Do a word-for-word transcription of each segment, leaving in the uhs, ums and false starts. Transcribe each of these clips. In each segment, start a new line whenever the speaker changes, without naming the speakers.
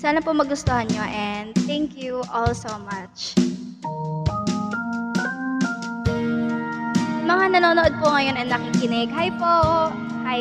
Sana po magustuhan nyo and thank you all so much. Mga nanonood po ngayon and nakikinig, hi po! Hi!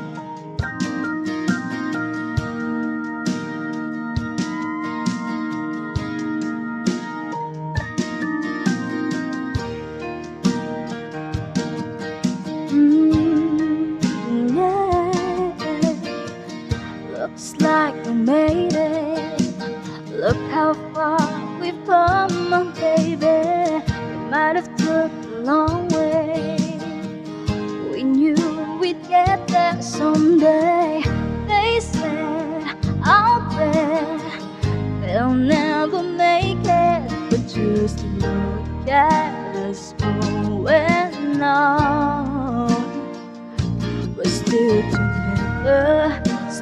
Looks like we made it. Look how far we've come, my baby. We might have took a long way. We knew we'd get there someday. They said, I'll bet they'll never make it. But just look at us going on. We're still together,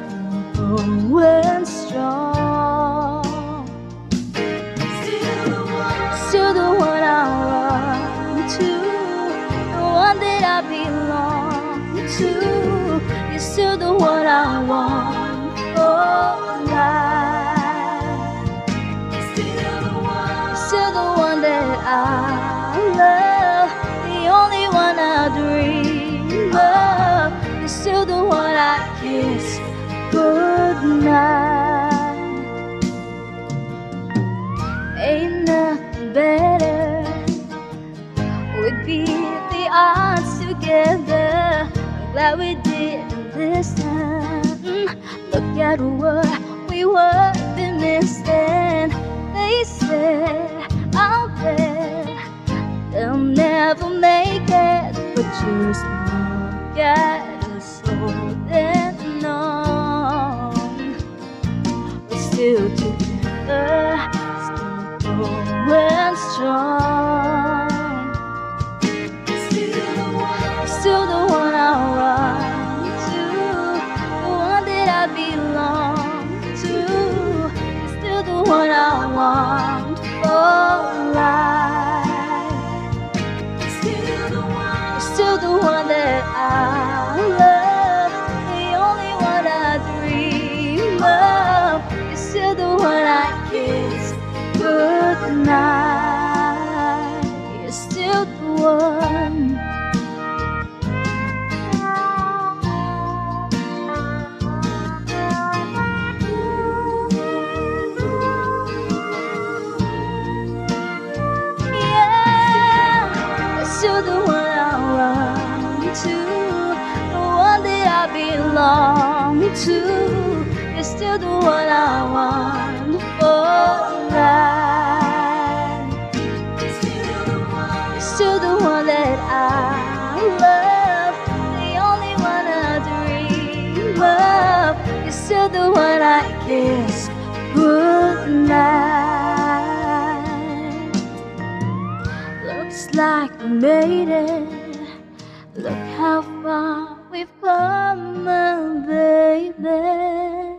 going strong. Still the one, still the one I run to, the one that I belong to. You're still the one I want for life. Still the one, you're still the one that I love, the only one I dream of. You're still the one I kiss goodnight. Ain't nothing better. We'd beat the odds together. I'm glad we did this time. Look at what we were missing. They said, I'll bet they'll never make it. But just look at us holding on. Still together, still going strong. Still the one, still the one I run to, the one that I belong to. You're still the one I want for life. Still the one, you're still the one that I love, the only one I dream of. You're still the one I kiss goodnight. You're still the one. Yeah, you're still the one I run to, the one that I belong to. You're still the one I want for life. You're still the one, you're still the one that I love, the only one I dream of. You're still the one I kiss goodnight. Looks like we made it. Look how far we've come, my baby.